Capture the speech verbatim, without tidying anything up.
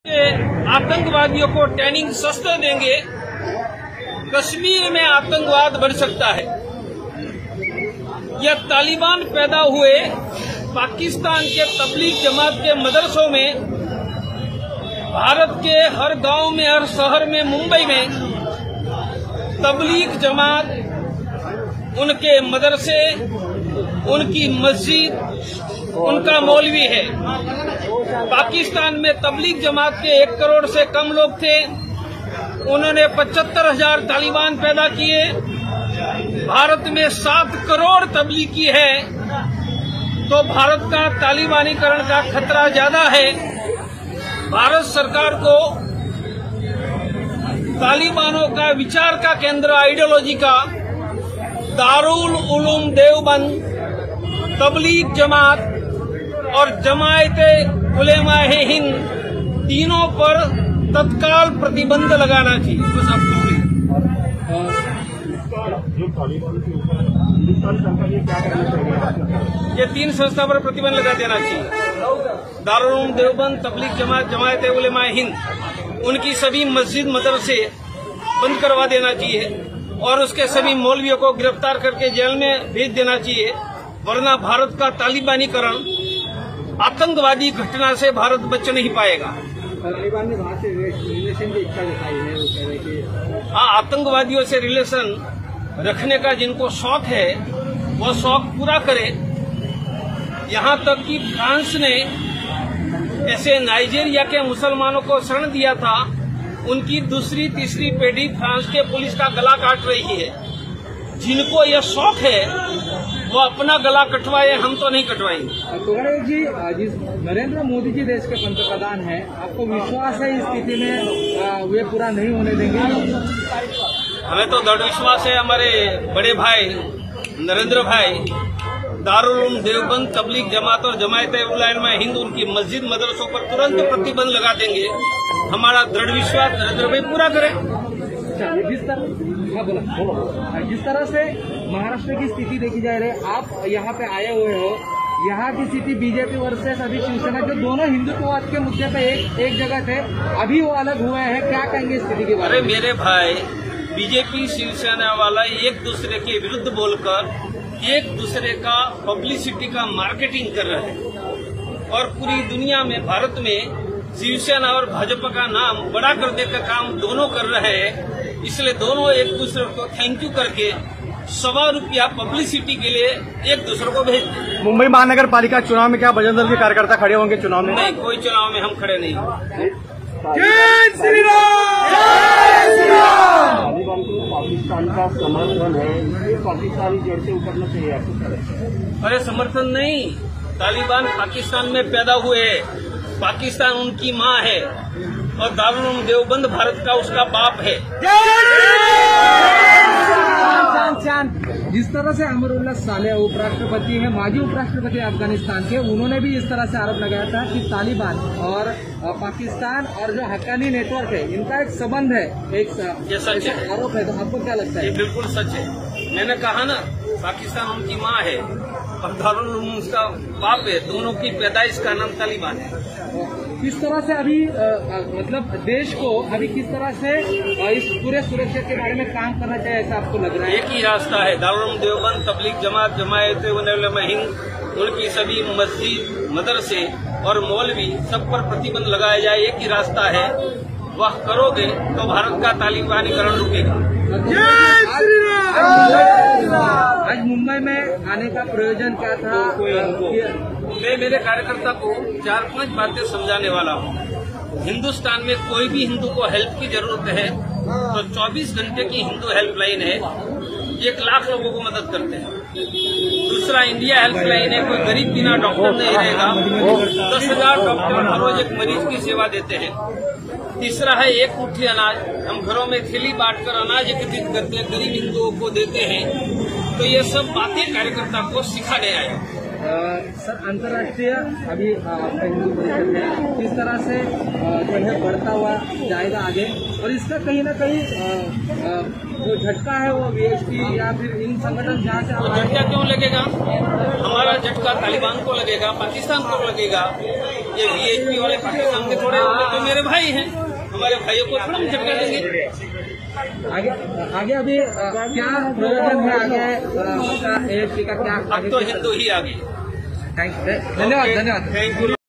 आतंकवादियों को ट्रेनिंग सस्ता देंगे, कश्मीर में आतंकवाद बढ़ सकता है। यह तालिबान पैदा हुए पाकिस्तान के तबलीग जमात के मदरसों में, भारत के हर गांव में, हर शहर में, मुंबई में तबलीग जमात, उनके मदरसे, उनकी मस्जिद, उनका मौलवी है। पाकिस्तान में तबलीग जमात के एक करोड़ से कम लोग थे, उन्होंने पचहत्तर हजार तालिबान पैदा किए। भारत में सात करोड़ तबलीगी है, तो भारत का तालिबानीकरण का खतरा ज्यादा है। भारत सरकार को तालिबानों का विचार का केंद्र, आइडियोलॉजी का दारुल उलूम देवबंद, तबलीग जमात और जमायते उलेमाए हिंद तीनों पर तत्काल प्रतिबंध लगाना चाहिए। बस आप जो तालिबान के ऊपर हिंदुस्तान सरकार ये क्या करना चाहिए? ये तीन संस्था पर प्रतिबंध लगा देना चाहिए। दारुल उलूम देवबंद, तबलीग जमात, जमायते उलेमाए हिंद, उनकी सभी मस्जिद मदरसे बंद करवा देना चाहिए और उसके सभी मौलवियों को गिरफ्तार करके जेल में भेज देना चाहिए, वरना भारत का तालिबानीकरण आतंकवादी घटना से भारत बच नहीं पाएगा। तालिबान ने वहाँ से रिलेशन की इच्छा दिखाई है, वो कह रहे कि हाँ, आतंकवादियों से रिलेशन रखने का जिनको शौक है वो शौक पूरा करे। यहाँ तक कि फ्रांस ने ऐसे नाइजीरिया के मुसलमानों को शरण दिया था, उनकी दूसरी तीसरी पीढ़ी फ्रांस के पुलिस का गला काट रही है। जिनको यह शौक है वो अपना गला कटवाए, हम तो नहीं कटवाएंगे। तोगड़े जी, जिस नरेंद्र मोदी जी देश के पंतप्रधान हैं, आपको विश्वास है इस स्थिति में वे पूरा नहीं होने देंगे? हमें तो दृढ़ विश्वास है। हमारे बड़े भाई नरेंद्र भाई दारुल उलूम देवबंद, तबलीग जमात और जमायत उलेमाए हिंद, उनकी मस्जिद मदरसों पर तुरंत प्रतिबंध लगा देंगे। हमारा दृढ़ विश्वास नरेंद्र भाई पूरा करें। जिस तरह बोला जिस तरह से महाराष्ट्र की स्थिति देखी जा रही है, आप यहाँ पे आए हुए हो, यहाँ की स्थिति बीजेपी वर्सेस अभी शिवसेना, जो दोनों हिंदुत्ववाद के मुद्दे पे एक एक जगह थे, अभी वो अलग हुए हैं, क्या कहेंगे स्थिति के बारे में? मेरे भाई, बीजेपी शिवसेना वाला एक दूसरे के विरुद्ध बोलकर एक दूसरे का पब्लिसिटी का मार्केटिंग कर रहे हैं और पूरी दुनिया में, भारत में शिवसेना और भाजपा का नाम बड़ा करने का काम दोनों कर रहे हैं। इसलिए दोनों एक दूसरे को थैंक यू करके सवा रुपया पब्लिसिटी के लिए एक दूसरे को भेजते। मुंबई महानगर पालिका चुनाव में क्या बजरंग दल के कार्यकर्ता खड़े होंगे चुनाव में? नहीं, कोई चुनाव में हम खड़े नहीं। जय श्री राम! जय श्री राम! तालिबान को पाकिस्तान का समर्थन है, इसलिए पाकिस्तानी जड़ से उतरना चाहिए आपको? अरे समर्थन नहीं, तालिबान पाकिस्तान में पैदा हुए, पाकिस्तान उनकी माँ है और दारुल उलूम देवबंद भारत का उसका बाप है। जिस तरह से अमरुल्लाह सालेह उपराष्ट्रपति हैं, माजी उपराष्ट्रपति अफगानिस्तान के, उन्होंने भी इस तरह से आरोप लगाया था कि तालिबान और पाकिस्तान और जो हक्कानी नेटवर्क है, इनका एक संबंध है, एक ये सच है आरोप है। तो आपको क्या लगता है? ये बिल्कुल सच है। मैंने कहा ना, पाकिस्तान उनकी माँ है और दारुल उलूम उसका बाप है, दोनों की पैदाइश का नाम तालिबान है। किस तरह से अभी आ, आ, मतलब देश को अभी किस तरह से आ, इस पूरे सुरक्षा के बारे में काम करना चाहिए, ऐसा आपको लग रहा है? एक ही रास्ता है, दारुल उलूम देवबंद, तबलीग जमात, जमायत उलेमाए हिंद, उनकी सभी मस्जिद मदरसे और मौलवी सब पर प्रतिबंध लगाया जाए। एक ही रास्ता है, वह करोगे तो भारत का तालिबानीकरण रुकेगा। आज मुंबई में आने का प्रयोजन क्या था? मैं मेरे कार्यकर्ता को चार पांच बातें समझाने वाला हूँ। हिंदुस्तान में कोई भी हिंदू को हेल्प की जरूरत है तो चौबीस घंटे की हिंदू हेल्पलाइन है, एक लाख लोगों को मदद करते हैं। दूसरा इंडिया हेल्पलाइन है, कोई गरीब बिना डॉक्टर नहीं रहेगा, दस हजार डॉक्टर हर रोज एक मरीज की सेवा देते हैं। तीसरा है एक मुट्ठी अनाज, हम घरों में थैली बांटकर अनाज एकत्रित करते हैं, गरीब हिंदुओं को देते हैं। तो ये सब बातें कार्यकर्ता को सिखाने आए। सर, अंतर्राष्ट्रीय अभी आपका हिंदू परिषद में किस तरह से जो है बढ़ता हुआ जाएगा आगे, और इसका कहीं ना कहीं जो झटका है वो वीएचपी या फिर इन संगठन जहाँ से तो झटका क्यों लगेगा? हमारा झटका तालिबान को लगेगा, पाकिस्तान को लगेगा। ये वीएचपी वाले पाकिस्तान के थोड़े होंगे तो हमारे भाई हैं, हमारे भाइयों को थोड़ा हम झटका देंगे। आगे आगे अभी अ, क्या प्रयोजन है आगे एएफसी का क्या अब तो हिंदू ही आगे। थैंक धन्यवाद धन्यवाद थैंक यू।